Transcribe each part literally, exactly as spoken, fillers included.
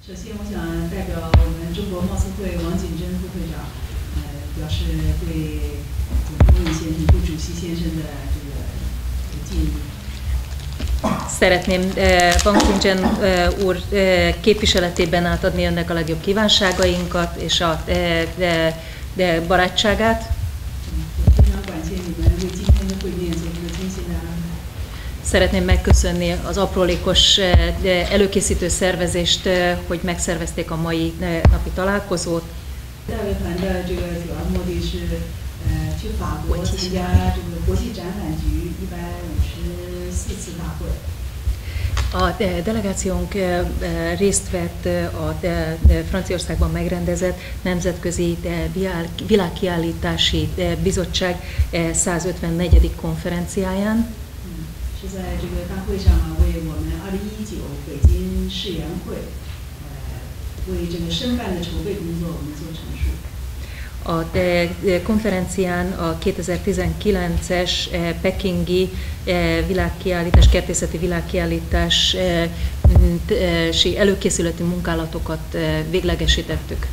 首先，我想代表我们中国贸促会王景珍副会长，呃，表示对龚明先生、顾主席先生的这个敬意。 Szeretném Wang Jingzhen úr képviseletében átadni önnek a legjobb kívánságainkat és a de, de barátságát. Szeretném megköszönni az aprólékos előkészítő szervezést, hogy megszervezték a mai napi találkozót. A delegációnk részt vett a Franciaországban megrendezett Nemzetközi Világkiállítási Bizottság százötvennegyedik konferenciáján. A konferencián a kétezer-tizenkilences pekingi világkiállítás, kertészeti világkiállítási előkészületi munkálatokat véglegesítettük.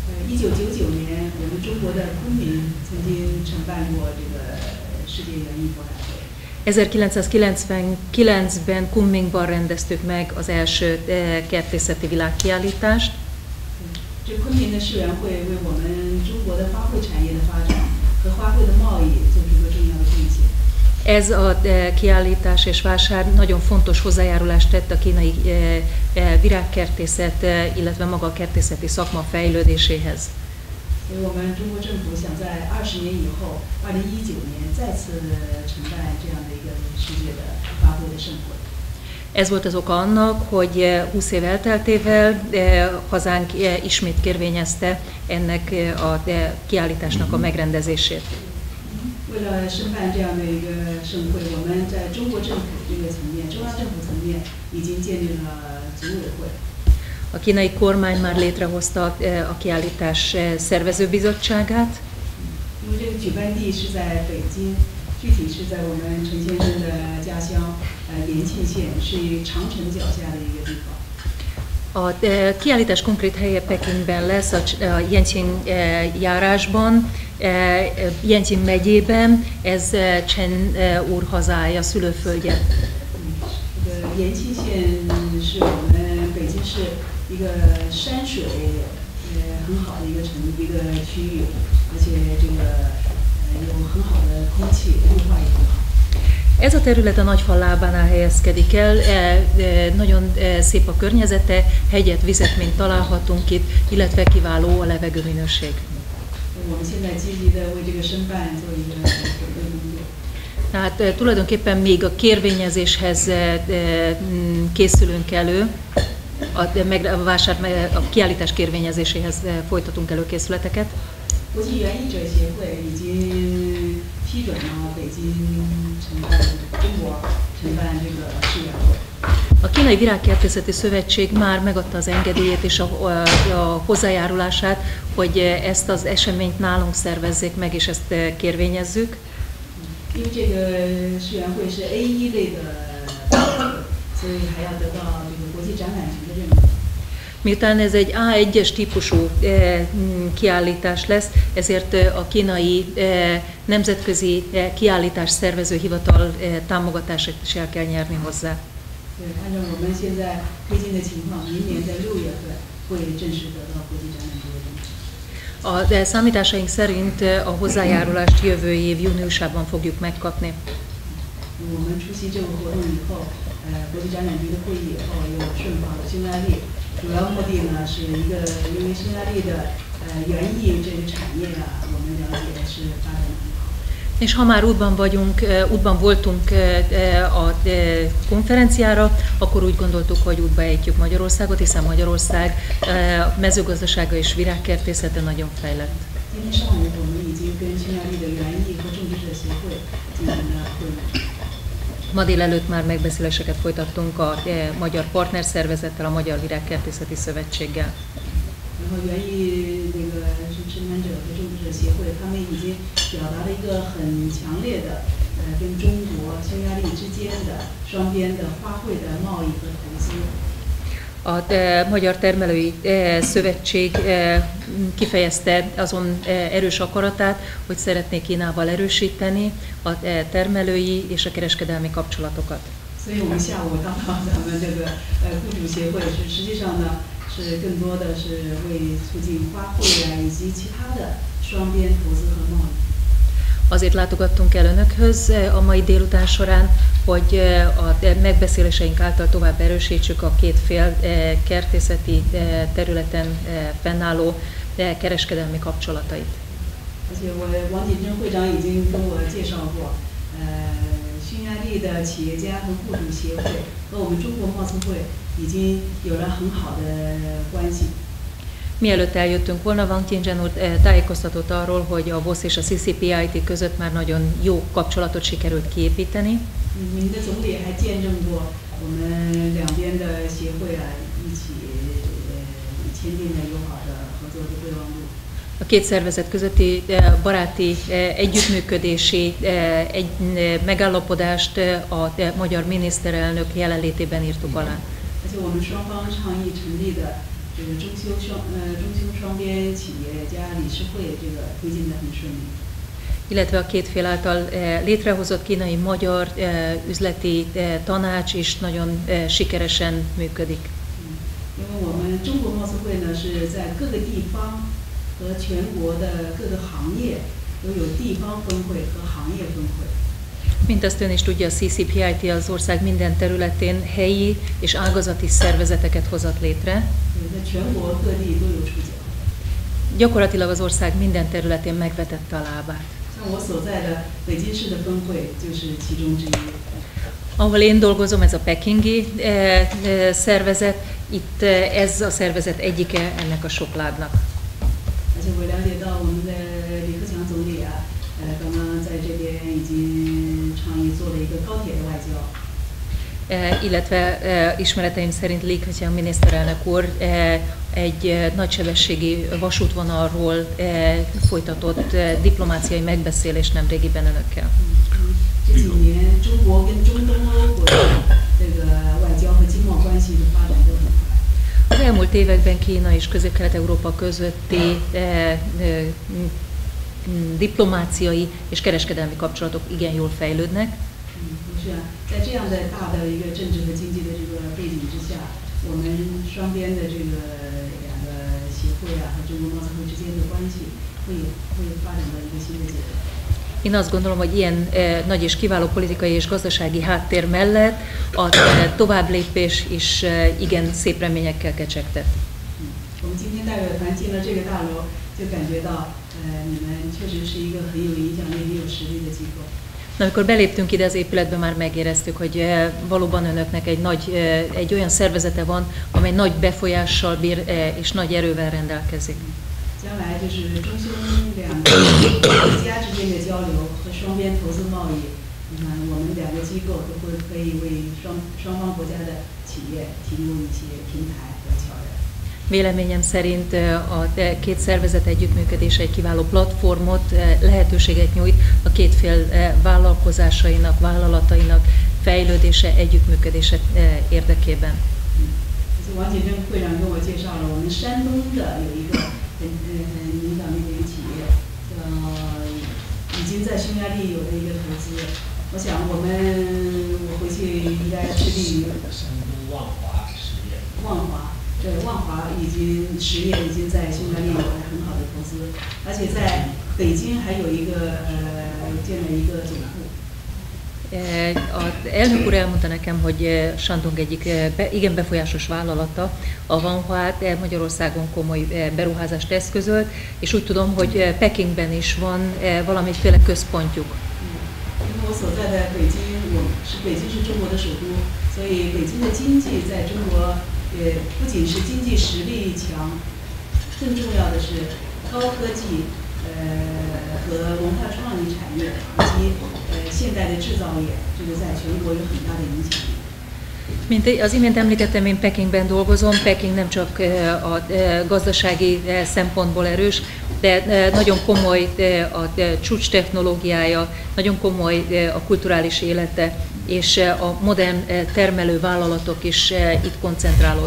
ezerkilencszázkilencvenkilencben Kunmingban rendeztük meg az első kertészeti világkiállítást. Ez a kiállítás és vásár nagyon fontos hozzájárulást tett a kínai virágkertészet, illetve maga a kertészeti szakma fejlődéséhez. Ez volt az oka annak, hogy húsz év elteltével hazánk ismét kérvényezte ennek a kiállításnak a megrendezését. A kínai kormány már létrehozta a kiállítás szervezőbizottságát. A kiállítás konkrét helye Pekingben lesz, a Yanqing járásban, Yanqing megyében, ez Chen úr hazája, szülőföldje. Ez a terület a Nagyfal lábánál helyezkedik el, nagyon szép a környezete, hegyet, vizet még találhatunk itt, illetve kiváló a levegőminőség. Tehát tulajdonképpen még a kérvényezéshez készülünk elő, a, a, vásár, a kiállítás kérvényezéséhez folytatunk előkészületeket. A Kínai Virágkertészeti Szövetség már megadta az engedélyét és a, a, a hozzájárulását, hogy ezt az eseményt nálunk szervezzék meg, és ezt kérvényezzük. Miután ez egy á egyes típusú kiállítás lesz, ezért a kínai nemzetközi kiállítás szervező hivatal támogatását is el kell nyerni hozzá. A számításaink szerint a hozzájárulást jövő év júniusában fogjuk megkapni. És ha már útban vagyunk, útban voltunk a konferenciára, akkor úgy gondoltuk, hogy útba ejtjük Magyarországot, hiszen Magyarország mezőgazdasága és virágkertészete nagyon fejlett. Ma délelőtt már megbeszéléseket folytattunk a magyar partnerszervezettel, a Magyar Virágkertészeti Szövetséggel. A Magyar Termelői Szövetség kifejezte azon erős akaratát, hogy szeretné Kínával erősíteni a termelői és a kereskedelmi kapcsolatokat. 所以我们下午刚到咱们这个呃雇主协会是实际上呢是更多的是为促进花卉啊以及其他的双边投资和贸易。 Azért látogattunk el önökhöz a mai délután során, hogy a megbeszéléseink által tovább erősítsük a két fél kertészeti területen fennálló kereskedelmi kapcsolatait. 而且我王锦珍会长已经跟我介绍过，呃，匈牙利的企业家和雇主协会和我们中国贸促会已经有了很好的关系。 Mielőtt eljöttünk volna, Wang Jingzhen úr tájékoztatott arról, hogy a vé o es és a C C P I T között már nagyon jó kapcsolatot sikerült kiépíteni. 您的总理还见证过我们两边的协会啊一起签订的友好的合作的备忘录。 A két szervezet közötti baráti együttműködési egy megállapodást a magyar miniszterelnök jelenlétében írtuk alá. 而且我们双方倡议成立的这个中修双呃中修双边企业家理事会，这个推进的很顺利。 Illetve a két fél által létrehozott kínai-magyar üzleti tanács is nagyon sikeresen működik. 因为我们中国贸促会呢是在各个地方和全国的各个行业都有地方分会和行业分会。 Mint azt ön is tudja, a C C P I T az ország minden területén helyi és ágazati szervezeteket hozott létre. 在全国各地都有触角。 Gyakorlatilag az ország minden területén megvetette a lábát. 像我所在的北京市的分会就是其中之一。 Ahol én dolgozom, ez a pekingi szervezet, itt ez a szervezet egyike ennek a sok lábnak. 而且我了解到我们的李克强总理啊，呃，刚刚在这边已经倡议做了一个高铁的外交。 Illetve ismereteim szerint Li Keqiang miniszterelnök úr egy nagysebességi vasútvonalról folytatott diplomáciai megbeszélést nemrégiben önökkel. 这几年中国跟中东欧国家这个外交和经贸关系的发展都很快。 Az elmúlt években Kína és Közép-Kelet-Európa közötti diplomáciai és kereskedelmi kapcsolatok igen jól fejlődnek. 是啊，在这样的大的一个政治和经济的这个背景之下，我们双边的这个两个协会啊和中国贸促会之间的关系会会发展到一个新的阶段。 Én azt gondolom, hogy ilyen e, nagy és kiváló politikai és gazdasági háttér mellett a e, továbblépés is e, igen szép reményekkel kecsegtet. 我们今天代表团进了这个大楼，就感觉到，呃，你们确实是一个很有影响力、很有实力的机构。 Na, amikor beléptünk ide az épületbe, már megéreztük, hogy e, valóban önöknek egy, nagy, e, egy olyan szervezete van, amely nagy befolyással bír e, és nagy erővel rendelkezik. 将来就是中匈两个国家之间的交流和双边投资贸易，你看我们两个机构都会可以为双双方国家的企业提供一些平台和桥梁。 Véleményem szerint a két szervezet együttműködése egy kiváló platformot, lehetőséget nyújt a két fél vállalkozásainak, vállalatainak fejlődése, együttműködése érdekében. 王锦珍会长跟我介绍了我们山东的有一个很很很影响力的一个企业，叫已经在匈牙利有了一个投资。我想我们我回去应该致力于山东万华实业。 万华。 对，万华已经实业已经在匈牙利有了很好的投资，而且在北京还有一个呃建了一个总部。 Az elnök úr elmondta nekem, hogy Shandong egyik igen befolyásos vállalata, a Vanhua Magyarországon komoly beruházást eszközölt, és úgy tudom, hogy Pekingben is van valamiféle központjuk. 因为我所在的北京，我是北京是中国的首都，所以北京的经济在中国。 也不仅是经济实力强，更重要的是高科技呃和文化创意产业以及呃现代的制造业，这个在全国有很大的影响力。 Mint az imént említettem, én Pekingben dolgozom. Peking nem csak a gazdasági szempontból erős, de nagyon komoly a csúcs technológiája, nagyon komoly a kulturális élete, és a modern termelő vállalatok is itt koncentrálódnak.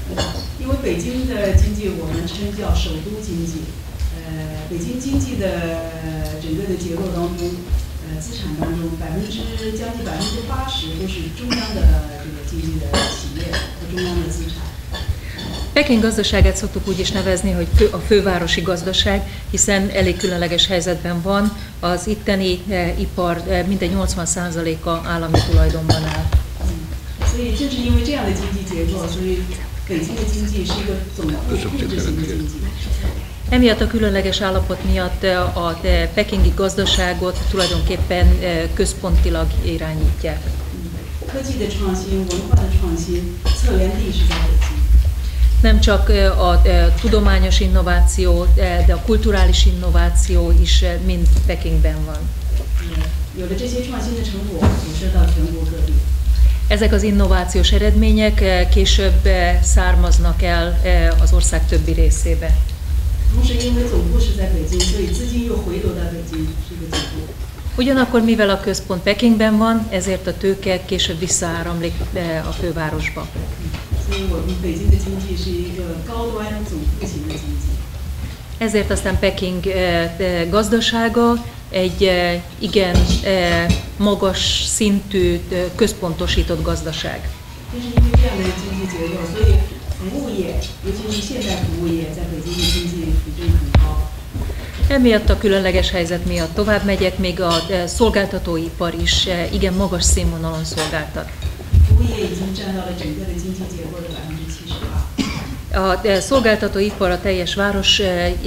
因为北京的经济我们称叫首都经济，呃，北京经济的整个的结构当中，呃，资产当中百分之将近百分之八十都是中央的这个经济的企业和中央的资产。 Peking gazdaságát szoktuk úgy is nevezni, hogy fő, a fővárosi gazdaság, hiszen elég különleges helyzetben van, az itteni e, ipar e, mintegy nyolcvan százaléka állami tulajdonban áll. 所以正是因为这样的经济结构，所以北京的经济是一个总部控制型的经济。 Emiatt a különleges állapot miatt a pekingi gazdaságot tulajdonképpen központilag irányítják. 科技的创新、文化的创新，策源地是在北京。 Nem csak a tudományos innováció, de a kulturális innováció is mind Pekingben van. 有了这些创新的成果，辐射到全国各地。 Ezek az innovációs eredmények később származnak el az ország többi részébe. 同时，因为总部是在北京，所以资金又回流到北京，是一个总部。 Ugyanakkor, mivel a központ Pekingben van, ezért a tőke később visszaáramlik a fővárosba. 所以我们北京的经济是一个高端总部型的经济。 Ezért aztán Peking gazdasága egy igen magas szintű, központosított gazdaság. 正是因为这样的经济结构，所以服务业，尤其是现代服务业，在北京的经济比重很高。 Emiatt a különleges helyzet miatt tovább megyek, még a szolgáltatóipar is igen magas színvonalon szolgáltat. 服务业已经占到了整个的经济结构的百分之七十八。 A szolgáltatóipar a teljes város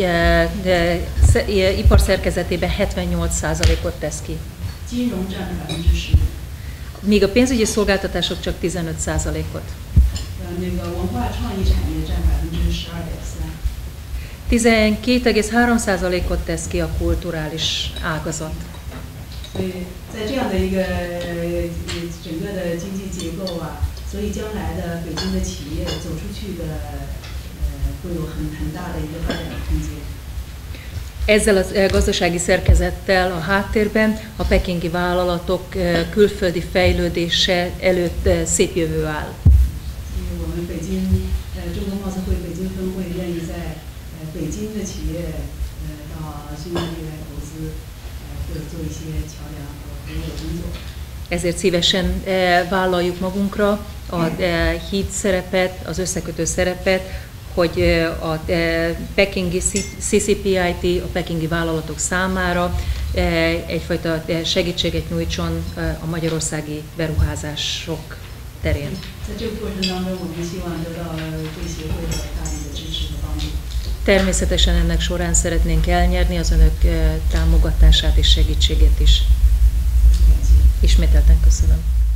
iparszerkezetében hetvennyolc százalékot tesz ki. 金融占百分之十。 Míg a pénzügyi szolgáltatások csak tizenöt százalékot. 那个文化创意产业占百分之十二点三。 tizenkét egész három százalékot tesz ki a kulturális ágazat. 所以在这样的一个整个的经济结构啊，所以将来的北京的企业走出去的，呃，会有很很大的一个发展空间。 Ezzel a gazdasági szerkezettel a háttérben a pekingi vállalatok külföldi fejlődése előtt szép jövő áll. 我们北京呃中国贸资会北京分会愿意在呃北京的企业呃到匈牙利来投资，呃会做一些桥梁和服务的工作。 Ezért szívesen vállaljuk magunkra a híd szerepet, az összekötő szerepet, hogy a pekingi cé cé pé i té, a pekingi vállalatok számára egyfajta segítséget nyújtson a magyarországi beruházások terén. Természetesen ennek során szeretnénk elnyerni az önök támogatását és segítségét is. Ismételten köszönöm.